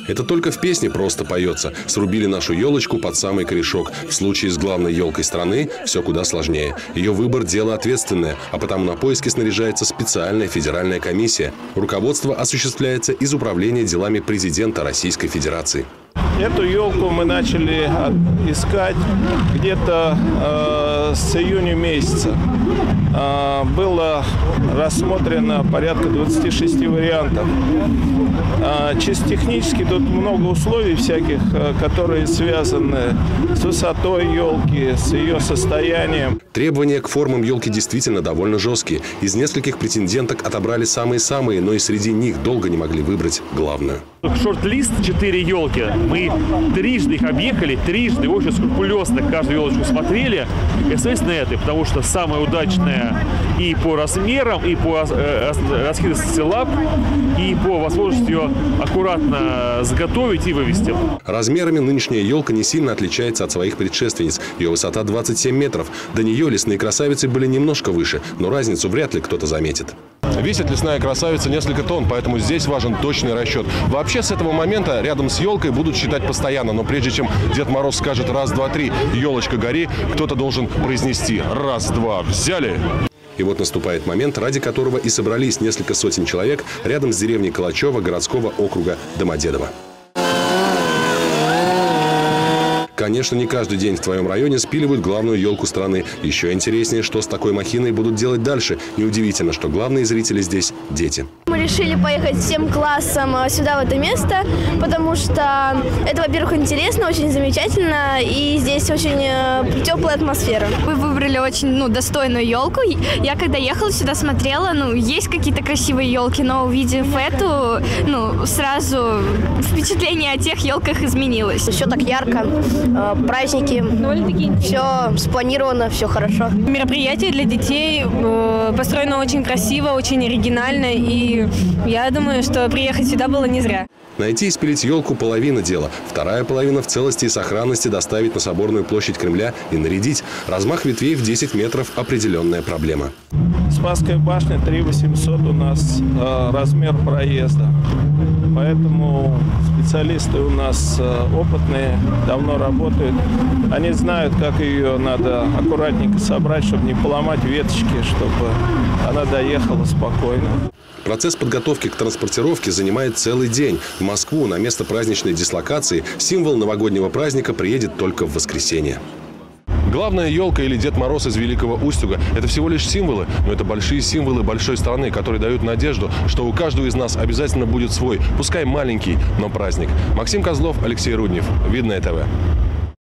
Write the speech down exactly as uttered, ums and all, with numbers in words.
Это только в песне просто поется. Срубили нашу елочку под самый корешок. В случае с главной елкой страны все куда сложнее. Ее выбор – дело ответственное, а потому на поиски снаряжается специальная федеральная комиссия. Руководство осуществляется из Управления делами президента Российской Федерации. Эту елку мы начали искать где-то э, с июня месяца. Э, было рассмотрено порядка двадцати шести вариантов. Э, чисто технически тут много условий всяких, э, которые связаны с высотой елки, с ее состоянием. Требования к формам елки действительно довольно жесткие. Из нескольких претенденток отобрали самые-самые, но и среди них долго не могли выбрать главную. Шорт-лист четыре елки. Мы трижды их объехали, трижды очень скрупулезно каждую елочку смотрели. И соответственно этой, потому что самая удачная и по размерам, и по раскидистости лап, и по возможности ее аккуратно заготовить и вывести. Размерами нынешняя елка не сильно отличается от своих предшественниц. Ее высота двадцать семь метров. До нее лесные красавицы были немножко выше, но разницу вряд ли кто-то заметит. Весит лесная красавица несколько тонн, поэтому здесь важен точный расчет. Вообще с этого момента рядом с елкой будут считать постоянно, но прежде чем Дед Мороз скажет раз, два, три, елочка гори, кто-то должен произнести раз, два, взяли. И вот наступает момент, ради которого и собрались несколько сотен человек рядом с деревней Калачево городского округа Домодедово. Конечно, не каждый день в твоем районе спиливают главную елку страны. Еще интереснее, что с такой махиной будут делать дальше. Неудивительно, что главные зрители здесь – дети. Мы решили поехать всем классом сюда, в это место, потому что это, во-первых, интересно, очень замечательно, и здесь очень теплая атмосфера. Мы выбрали очень ну, достойную елку. Я когда ехала сюда, смотрела, ну, есть какие-то красивые елки, но увидев эту, ну, сразу впечатление о тех елках изменилось. Все так ярко. Праздники, все спланировано, все хорошо. Мероприятие для детей построено очень красиво, очень оригинально, и я думаю, что приехать сюда было не зря. Найти и спилить елку – половина дела. Вторая половина в целости и сохранности доставить на Соборную площадь Кремля и нарядить. Размах ветвей в десять метров – определенная проблема. Спасская башня три тысячи восемьсот у нас э, размер проезда. Поэтому специалисты у нас э, опытные, давно работают. Они знают, как ее надо аккуратненько собрать, чтобы не поломать веточки, чтобы она доехала спокойно. Процесс подготовки к транспортировке занимает целый день. В Москву на место праздничной дислокации символ новогоднего праздника приедет только в воскресенье. Главная елка или Дед Мороз из Великого Устюга – это всего лишь символы, но это большие символы большой страны, которые дают надежду, что у каждого из нас обязательно будет свой, пускай маленький, но праздник. Максим Козлов, Алексей Руднев. Видное ТВ.